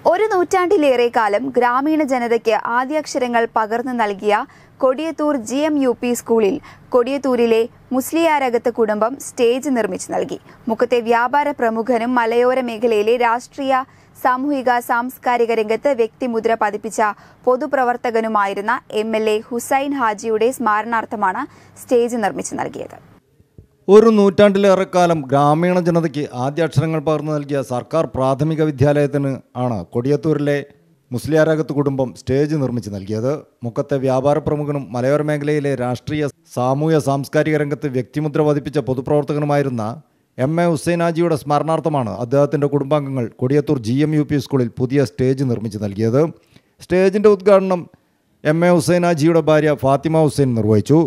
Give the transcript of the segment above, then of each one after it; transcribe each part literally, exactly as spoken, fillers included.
ഒരു നൂറ്റാണ്ടിലേറെ കാലം ഗ്രാമീണ ജനതയ്ക്ക് ആദ്യാക്ഷരങ്ങൾ പകർന്നു നൽകിയ Kodiyathur G M U P സ്കൂളിൽ കൊടിയത്തൂരിലെ മുസ്ലിയാരകത്ത് കുടുംബം സ്റ്റേജ് നിർമ്മിച്ചു നൽകി. മുക്കത്തെ വ്യാപാര പ്രമുഖനും മലയോര മേഖലയിലെ രാഷ്ട്രീയ, സാമൂഹിക, സാംസ്കാരിക രംഗത്ത് വ്യക്തിമുദ്ര പതിപ്പിച്ച പൊതുപ്രവർത്തകനുമായിരുന്ന എം എൽ എ ഹുസൈൻ ഹാജിയുടെ സ്മരണാർത്ഥമാണ് സ്റ്റേജ് നിർമ്മിച്ചു നൽകിയത്. ഒരു നൂറ്റാണ്ടിലേറെക്കാലം ഗ്രാമീണ ജനതയ്ക്ക് ആദ്യാക്ഷരങ്ങൾ പകർന്നു നൽകിയ സർക്കാർ പ്രാഥമിക വിദ്യാലയത്തിന് ആണ് കൊടിയത്തൂരിലെ മുസ്ലിയാരകത്ത് കുടുംബം സ്റ്റേജ് നിർമ്മിച്ച് നൽകിയത്. മുക്കത്തെ വ്യാപാര പ്രമുഖനും മലയോര മേഖലയിലെ രാഷ്ട്രീയ, സാമൂഹ്യ, സാംസ്കാരിക രംഗത്ത് വ്യക്തിമുദ്ര പതിപ്പിച്ച പൊതുപ്രവർത്തകനുമായിരുന്ന എം എ ഹുസൈൻ ഹാജിയുടെ സ്മരണാർത്ഥമാണ് അദ്ദേഹത്തിൻ്റെ കുടുംബാംഗങ്ങൾ Kodiyathur G M U P സ്കൂളിൽ പുതിയ സ്റ്റേജ് നിർമ്മിച്ച് നൽകിയത്. സ്റ്റേജിൻ്റെ ഉദ്ഘാടനം എം എ ഹുസൈൻ ഹാജിയുടെ ഭാര്യ ഫാത്തിമ ഹുസൈൻ നിർവഹിച്ചു.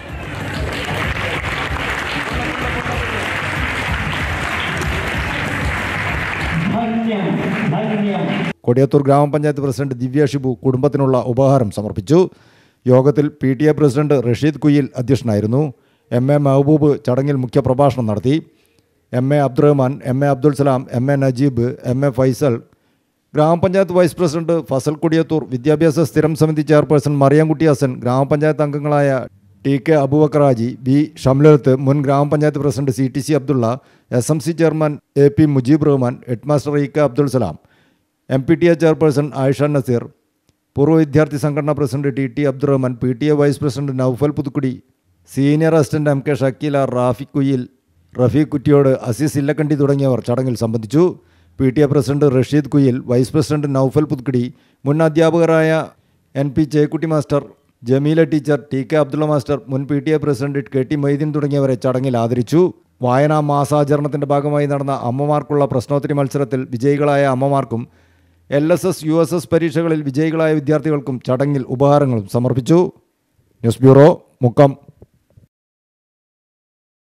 കൊടിയത്തൂർ ഗ്രാമപഞ്ചായത്ത് പ്രസിഡന്റ് ദിവ്യ ഷിബു കുടുംബത്തിനുള്ള ഉപഹാരം സമർപ്പിച്ചു. യോഗത്തിൽ P T A president Rasheed Kuyil അധ്യക്ഷനായിരുന്നു. എം എ മെഹബൂബ് ചടങ്ങിൽ മുഖ്യപ്രഭാഷണം നടത്തി. M A Abdurahman, M A Abdul Salam, M A Najeeb, M A Faisal, ഗ്രാമപഞ്ചായത്ത് വൈസ് പ്രസിഡന്റ് ഫസൽ കൊടിയത്തൂർ, വിദ്യാഭ്യാസ സ്ഥിരം സമിതി ചെയർപേഴ്സൺ മറിയംകുട്ടി ഹസൻ, ഗ്രാമപഞ്ചായത്ത് അംഗങ്ങളായ T K Abubakar Haji, B Shamlath, മുൻ ഗ്രാമപഞ്ചായത്ത് president C T C Abdulla, S M C chairman A P Mujeeb Rahman, headmaster E K Abdul Salam, M P T A chairperson Ayisha Nazeer, പൂർവ്വ വിദ്യാർത്ഥി സംഘടനാ president T T Abdurahman, P T A vice president Noufal Puthukkudi, senior assistant M K Shakeela, Rafiq Kuyil, Rafeeq Kuttiyode, Azeez Illakkandi തുടങ്ങിയവർ ചടങ്ങിൽ സംബന്ധിച്ചു. P T A president Rasheed Kuyil, vice president Noufal Puthukkudi, മുൻ അധ്യാപകരായ N P Chekkutty master, Jameela teacher, T K Abdulla master, മുൻ P T A president K T Moideen തുടങ്ങിയവരെ ചടങ്ങിൽ ആദരിച്ചു. വായനാ മാസാചരണത്തിൻ്റെ ഭാഗമായി നടന്ന അമ്മമാർക്കുള്ള പ്രശ്നോത്തരി മത്സരത്തിൽ വിജയികളായ അമ്മമാർക്കും L S S, U S S പരീക്ഷകളിൽ വിജയികളായ വിദ്യാർത്ഥികൾക്കും ചടങ്ങിൽ ഉപഹാരങ്ങളും സമർപ്പിച്ചു. News bureau, Mukkam.